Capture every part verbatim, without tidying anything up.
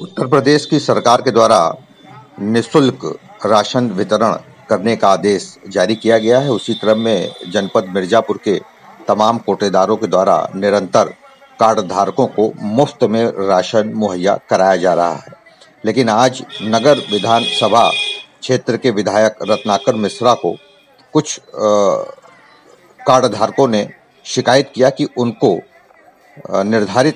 उत्तर प्रदेश की सरकार के द्वारा निःशुल्क राशन वितरण करने का आदेश जारी किया गया है। उसी क्रम में जनपद मिर्जापुर के तमाम कोटेदारों के द्वारा निरंतर कार्ड धारकों को मुफ्त में राशन मुहैया कराया जा रहा है। लेकिन आज नगर विधानसभा क्षेत्र के विधायक रत्नाकर मिश्रा को कुछ कार्ड धारकों ने शिकायत किया कि उनको निर्धारित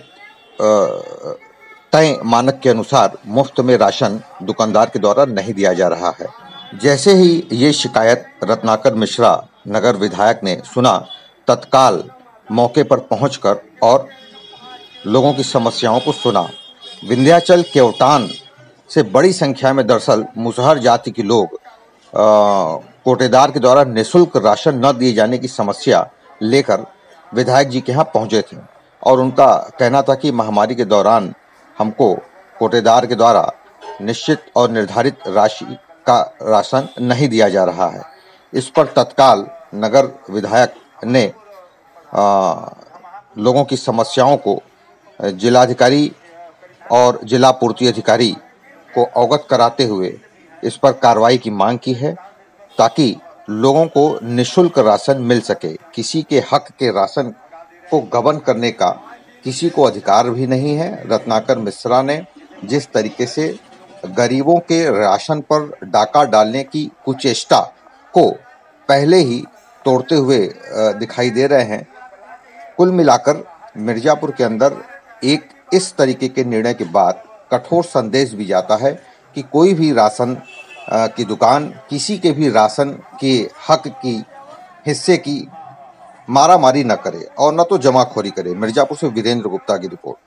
तय मानक के अनुसार मुफ्त में राशन दुकानदार के द्वारा नहीं दिया जा रहा है। जैसे ही ये शिकायत रत्नाकर मिश्रा नगर विधायक ने सुना, तत्काल मौके पर पहुंचकर और लोगों की समस्याओं को सुना। विंध्याचल केवटान से बड़ी संख्या में दरअसल मुसहर जाति के लोग कोटेदार के द्वारा निःशुल्क राशन न दिए जाने की समस्या लेकर विधायक जी के यहाँ पहुंचे थे और उनका कहना था कि महामारी के दौरान हमको कोटेदार के द्वारा निश्चित और निर्धारित राशि का राशन नहीं दिया जा रहा है। इस पर तत्काल नगर विधायक ने आ, लोगों की समस्याओं को जिलाधिकारी और जिला पूर्ति अधिकारी को अवगत कराते हुए इस पर कार्रवाई की मांग की है, ताकि लोगों को निःशुल्क राशन मिल सके। किसी के हक के राशन को गबन करने का किसी को अधिकार भी नहीं है। रत्नाकर मिश्रा ने जिस तरीके से गरीबों के राशन पर डाका डालने की कुचेष्टा को पहले ही तोड़ते हुए दिखाई दे रहे हैं। कुल मिलाकर मिर्जापुर के अंदर एक इस तरीके के निर्णय के बाद कठोर संदेश भी जाता है कि कोई भी राशन की दुकान किसी के भी राशन के हक की हिस्से की मारामारी न करे और न तो जमाखोरी करे। मिर्जापुर से वीरेंद्र गुप्ता की रिपोर्ट।